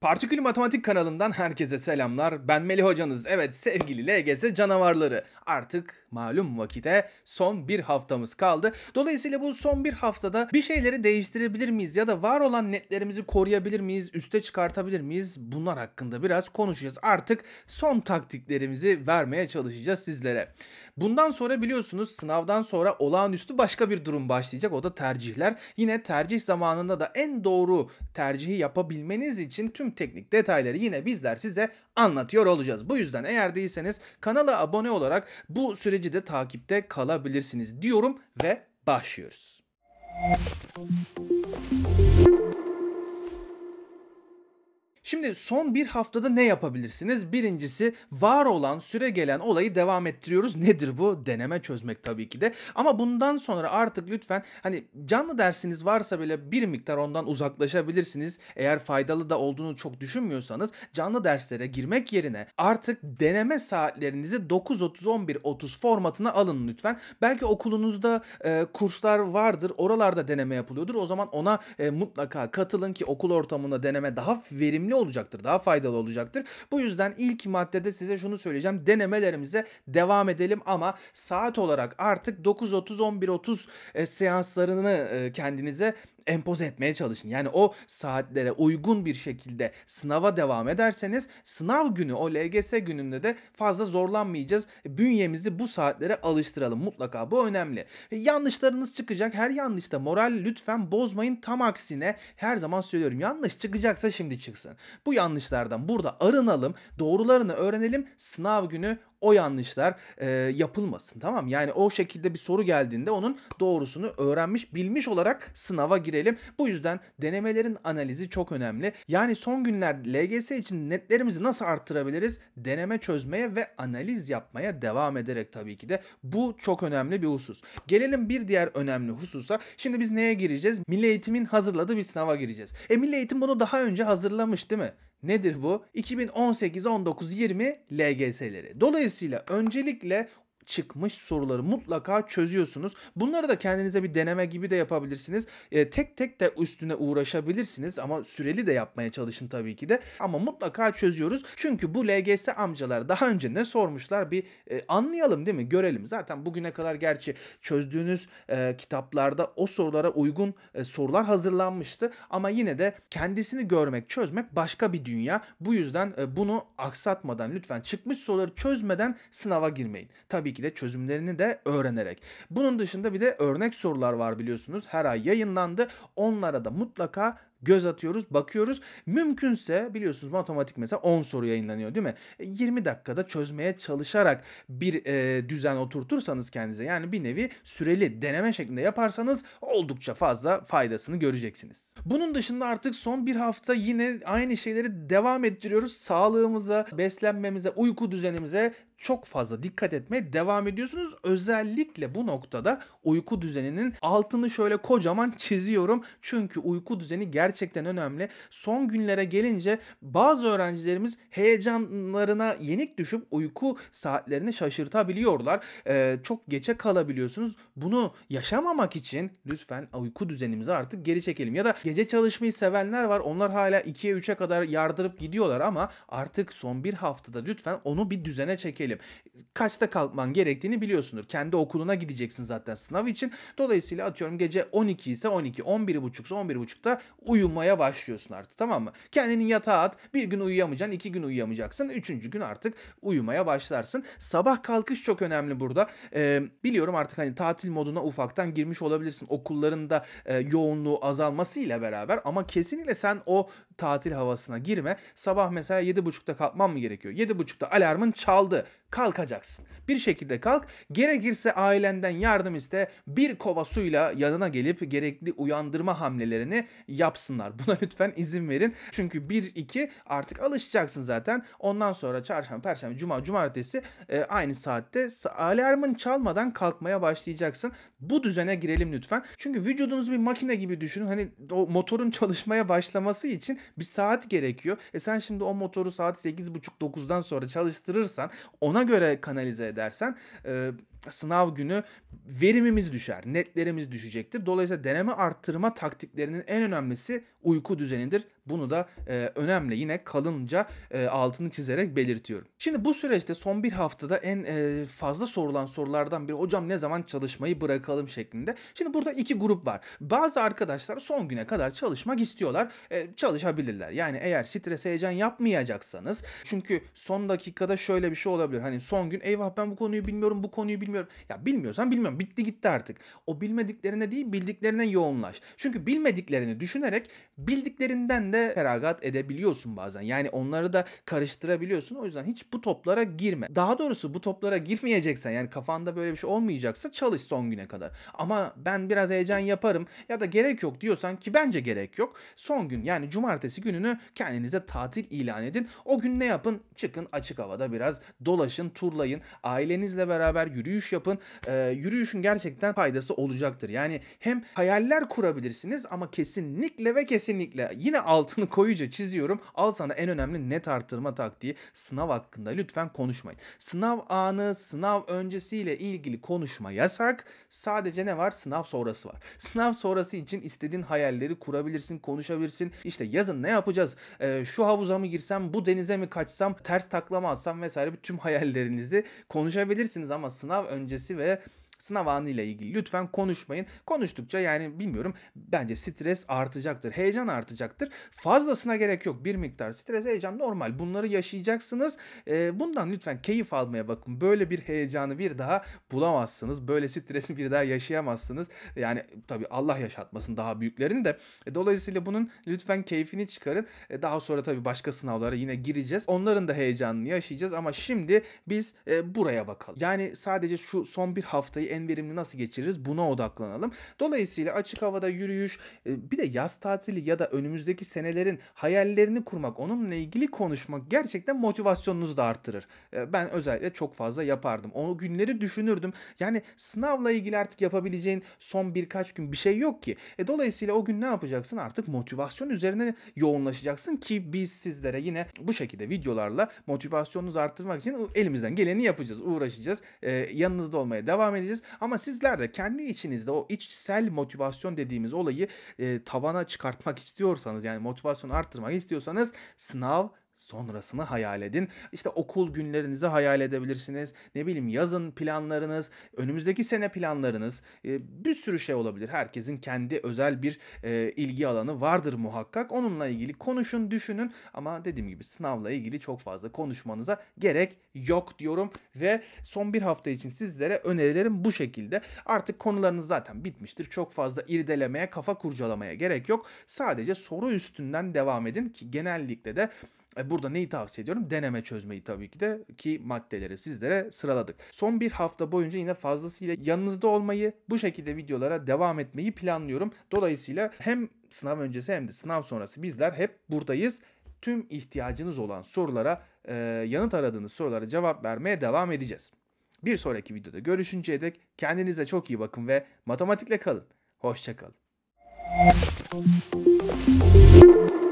Partikül Matematik kanalından herkese selamlar. Ben Melih hocanız. Evet, sevgili LGS canavarları. Artık malum vakite son bir haftamız kaldı. Dolayısıyla bu son bir haftada bir şeyleri değiştirebilir miyiz ya da var olan netlerimizi koruyabilir miyiz, üste çıkartabilir miyiz? Bunlar hakkında biraz konuşacağız. Artık son taktiklerimizi vermeye çalışacağız sizlere. Bundan sonra biliyorsunuz sınavdan sonra olağanüstü başka bir durum başlayacak. O da tercihler. Yine tercih zamanında da en doğru tercihi yapabilmeniz için tüm teknik detayları yine bizler size anlatıyor olacağız. Bu yüzden eğer değilseniz kanala abone olarak bu süreci de takipte kalabilirsiniz diyorum ve başlıyoruz. Şimdi son bir haftada ne yapabilirsiniz? Birincisi, var olan süregelen olayı devam ettiriyoruz. Nedir bu? Deneme çözmek tabii ki de. Ama bundan sonra artık lütfen hani canlı dersiniz varsa bile bir miktar ondan uzaklaşabilirsiniz. Eğer faydalı da olduğunu çok düşünmüyorsanız canlı derslere girmek yerine artık deneme saatlerinizi 9.30-11.30 formatına alın lütfen. Belki okulunuzda kurslar vardır. Oralarda deneme yapılıyordur. O zaman ona mutlaka katılın ki okul ortamında deneme daha verimli olacaktır, daha faydalı olacaktır. Bu yüzden ilk maddede size şunu söyleyeceğim. Denemelerimize devam edelim ama saat olarak artık 9.30-11.30 seanslarını kendinize empoze etmeye çalışın. Yani o saatlere uygun bir şekilde sınava devam ederseniz sınav günü, o LGS gününde de fazla zorlanmayacağız. Bünyemizi bu saatlere alıştıralım. Mutlaka bu önemli. Yanlışlarınız çıkacak. Her yanlışta moral lütfen bozmayın. Tam aksine her zaman söylüyorum. Yanlış çıkacaksa şimdi çıksın. Bu yanlışlardan burada arınalım. Doğrularını öğrenelim. Sınav günü o yanlışlar yapılmasın, tamam? Yani o şekilde bir soru geldiğinde onun doğrusunu öğrenmiş, bilmiş olarak sınava girelim. Bu yüzden denemelerin analizi çok önemli. Yani son günler LGS için netlerimizi nasıl arttırabiliriz? Deneme çözmeye ve analiz yapmaya devam ederek tabii ki de. Bu çok önemli bir husus. Gelelim bir diğer önemli hususa. Şimdi biz neye gireceğiz? Milli Eğitim'in hazırladığı bir sınava gireceğiz. Milli Eğitim bunu daha önce hazırlamış, değil mi? Nedir bu? 2018, 19, 20 LGS'leri. Dolayısıyla öncelikle çıkmış soruları mutlaka çözüyorsunuz. Bunları da kendinize bir deneme gibi de yapabilirsiniz. Tek tek de üstüne uğraşabilirsiniz ama süreli de yapmaya çalışın tabii ki de. Ama mutlaka çözüyoruz. Çünkü bu LGS amcalar daha önce ne sormuşlar bir anlayalım, değil mi? Görelim. Zaten bugüne kadar gerçi çözdüğünüz kitaplarda o sorulara uygun sorular hazırlanmıştı. Ama yine de kendisini görmek, çözmek başka bir dünya. Bu yüzden bunu aksatmadan lütfen çıkmış soruları çözmeden sınava girmeyin. Tabii ki de çözümlerini de öğrenerek. Bunun dışında bir de örnek sorular var biliyorsunuz. Her ay yayınlandı. Onlara da mutlaka göz atıyoruz, bakıyoruz. Mümkünse biliyorsunuz matematik mesela 10 soru yayınlanıyor, değil mi? 20 dakikada çözmeye çalışarak bir düzen oturtursanız kendinize, yani bir nevi süreli deneme şeklinde yaparsanız oldukça fazla faydasını göreceksiniz. Bunun dışında artık son bir hafta yine aynı şeyleri devam ettiriyoruz. Sağlığımıza, beslenmemize, uyku düzenimize çok fazla dikkat etmeye devam ediyorsunuz. Özellikle bu noktada uyku düzeninin altını şöyle kocaman çiziyorum. Çünkü uyku düzeni gerçekten önemli. Son günlere gelince bazı öğrencilerimiz heyecanlarına yenik düşüp uyku saatlerini şaşırtabiliyorlar. Çok geçe kalabiliyorsunuz. Bunu yaşamamak için lütfen uyku düzenimizi artık geri çekelim. Ya da gece çalışmayı sevenler var. Onlar hala 2'ye 3'e kadar yardırıp gidiyorlar ama artık son bir haftada lütfen onu bir düzene çekelim. Kaçta kalkman gerektiğini biliyorsundur. Kendi okuluna gideceksin zaten sınav için. Dolayısıyla atıyorum gece 12 ise 12, 11.30 ise 11.30'da uyumaya başlıyorsun artık, tamam mı? Kendini yatağa at. Bir gün uyuyamayacaksın, 2 gün uyuyamayacaksın. 3. gün artık uyumaya başlarsın. Sabah kalkış çok önemli burada. Biliyorum artık hani tatil moduna ufaktan girmiş olabilirsin. Okulların da yoğunluğu azalmasıyla beraber ama kesinlikle sen o tatil havasına girme. Sabah mesela 7.30'da kalkman mı gerekiyor? 7.30'da alarmın çaldı. Kalkacaksın. Bir şekilde kalk. Gerekirse ailenden yardım iste. Bir kova suyla yanına gelip gerekli uyandırma hamlelerini yapsınlar. Buna lütfen izin verin. Çünkü 1-2 artık alışacaksın zaten. Ondan sonra çarşamba, perşembe, cuma, cumartesi aynı saatte alarmın çalmadan kalkmaya başlayacaksın. Bu düzene girelim lütfen. Çünkü vücudunuzu bir makine gibi düşünün. Hani o motorun çalışmaya başlaması için bir saat gerekiyor. Sen şimdi o motoru saat 8.30-9'dan sonra çalıştırırsan, ona göre kanalize edersen sınav günü verimimiz düşer, netlerimiz düşecektir. Dolayısıyla deneme arttırma taktiklerinin en önemlisi uyku düzenidir. Bunu da önemli yine kalınca altını çizerek belirtiyorum. Şimdi bu süreçte son bir haftada en fazla sorulan sorulardan biri hocam ne zaman çalışmayı bırakalım şeklinde. Şimdi burada iki grup var. Bazı arkadaşlar son güne kadar çalışmak istiyorlar. Çalışabilirler. Yani eğer stres heyecan yapmayacaksanız, çünkü son dakikada şöyle bir şey olabilir. Hani son gün eyvah ben bu konuyu bilmiyorum, bu konuyu bilmiyorum. Ya bilmiyorsan bilmiyorum. Bitti gitti artık. O bilmediklerine değil bildiklerine yoğunlaş. Çünkü bilmediklerini düşünerek bildiklerinden de feragat edebiliyorsun bazen. Yani onları da karıştırabiliyorsun. O yüzden hiç bu toplara girme. Daha doğrusu bu toplara girmeyeceksen, yani kafanda böyle bir şey olmayacaksa çalış son güne kadar. Ama ben biraz heyecan yaparım ya da gerek yok diyorsan, ki bence gerek yok. Son gün, yani cumartesi gününü kendinize tatil ilan edin. O gün ne yapın? Çıkın açık havada biraz dolaşın, turlayın. Ailenizle beraber yürüyüş yapın. Yürüyüşün gerçekten faydası olacaktır. Yani hem hayaller kurabilirsiniz ama kesinlikle ve kesinlikle, yine altını koyuca çiziyorum. Al sana en önemli net artırma taktiği: sınav hakkında lütfen konuşmayın. Sınav anı, sınav öncesiyle ilgili konuşma yasak. Sadece ne var? Sınav sonrası var. Sınav sonrası için istediğin hayalleri kurabilirsin, konuşabilirsin. İşte yazın ne yapacağız? Şu havuza mı girsem, bu denize mi kaçsam, ters taklama atsam vesaire, tüm hayallerinizi konuşabilirsiniz ama sınav öncesi ve sınav anı ile ilgili lütfen konuşmayın. Konuştukça, yani bilmiyorum, bence stres artacaktır, heyecan artacaktır. Fazlasına gerek yok. Bir miktar stres, heyecan normal. Bunları yaşayacaksınız. Bundan lütfen keyif almaya bakın. Böyle bir heyecanı bir daha bulamazsınız. Böyle stresi bir daha yaşayamazsınız. Yani tabii Allah yaşatmasın daha büyüklerini de. Dolayısıyla bunun lütfen keyfini çıkarın. Daha sonra tabii başka sınavlara yine gireceğiz. Onların da heyecanını yaşayacağız ama şimdi biz buraya bakalım. Yani sadece şu son bir haftayı en verimli nasıl geçiririz, buna odaklanalım. Dolayısıyla açık havada yürüyüş, bir de yaz tatili ya da önümüzdeki senelerin hayallerini kurmak, onunla ilgili konuşmak gerçekten motivasyonunuzu da arttırır. Ben özellikle çok fazla yapardım. O günleri düşünürdüm. Yani sınavla ilgili artık yapabileceğin son birkaç gün bir şey yok ki. Dolayısıyla o gün ne yapacaksın? Artık motivasyon üzerine yoğunlaşacaksın ki biz sizlere yine bu şekilde videolarla motivasyonunuzu arttırmak için elimizden geleni yapacağız, uğraşacağız. Yanınızda olmaya devam edeceğiz. Ama sizler de kendi içinizde o içsel motivasyon dediğimiz olayı tavana çıkartmak istiyorsanız, yani motivasyonu arttırmak istiyorsanız, sınav sonrasını hayal edin. İşte okul günlerinizi hayal edebilirsiniz. Ne bileyim, yazın planlarınız, önümüzdeki sene planlarınız, bir sürü şey olabilir. Herkesin kendi özel bir ilgi alanı vardır muhakkak. Onunla ilgili konuşun, düşünün ama dediğim gibi sınavla ilgili çok fazla konuşmanıza gerek yok diyorum ve son bir hafta için sizlere önerilerim bu şekilde. Artık konularınız zaten bitmiştir. Çok fazla irdelemeye, kafa kurcalamaya gerek yok. Sadece soru üstünden devam edin ki genellikle de burada neyi tavsiye ediyorum? Deneme çözmeyi tabii ki de, ki maddeleri sizlere sıraladık. Son bir hafta boyunca yine fazlasıyla yanınızda olmayı, bu şekilde videolara devam etmeyi planlıyorum. Dolayısıyla hem sınav öncesi hem de sınav sonrası bizler hep buradayız. Tüm ihtiyacınız olan sorulara, yanıt aradığınız sorulara cevap vermeye devam edeceğiz. Bir sonraki videoda görüşünceye dek kendinize çok iyi bakın ve matematikle kalın. Hoşça kalın.